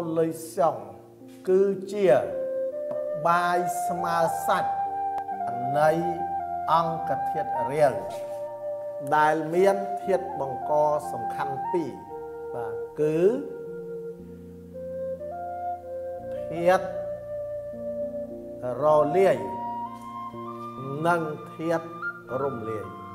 លុយសងគឺជាបាយស្មើសាច់នៃអង្គធាតុរៀលដែលមានធាតុបង្កសំខាន់ពីរបាទគឺធាតុរលាយនិងធាតុរំលាយ